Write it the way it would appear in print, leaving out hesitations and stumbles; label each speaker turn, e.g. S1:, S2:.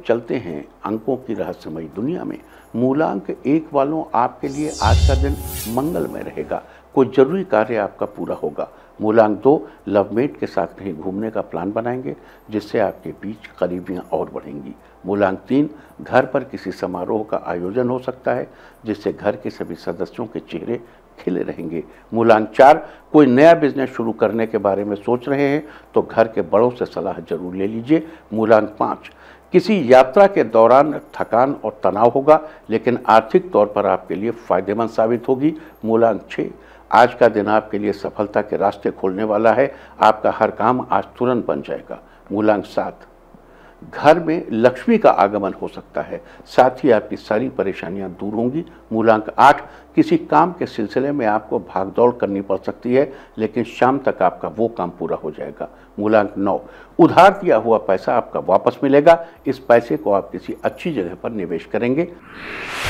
S1: चलते हैं अंकों की रहस्यमयी दुनिया में। मूलांक 1 वालों, आपके लिए आज का दिन मंगलमय रहेगा। कोई जरूरी कार्य आपका पूरा होगा। मूलांक 2, लवमेट के साथ कहीं घूमने का प्लान बनाएंगे, जिससे आपके बीच करीबियां और बढ़ेंगी। मूलांक 3, घर पर किसी समारोह का आयोजन हो सकता है, जिससे घर के सभी सदस्यों के चेहरे खिले रहेंगे। मूलांक 4, कोई नया बिजनेस शुरू करने के बारे में सोच रहे हैं तो घर के बड़ों से सलाह जरूर ले लीजिए। मूलांक 5, किसी यात्रा के दौरान थकान और तनाव होगा, लेकिन आर्थिक तौर पर आपके लिए फायदेमंद साबित होगी। मूलांक 6, आज का दिन आपके लिए सफलता के रास्ते खोलने वाला है। आपका हर काम आज तुरंत बन जाएगा। मूलांक 7, घर में लक्ष्मी का आगमन हो सकता है, साथ ही आपकी सारी परेशानियां दूर होंगी। मूलांक 8, किसी काम के सिलसिले में आपको भागदौड़ करनी पड़ सकती है, लेकिन शाम तक आपका वो काम पूरा हो जाएगा। मूलांक 9, उधार दिया हुआ पैसा आपका वापस मिलेगा। इस पैसे को आप किसी अच्छी जगह पर निवेश करेंगे।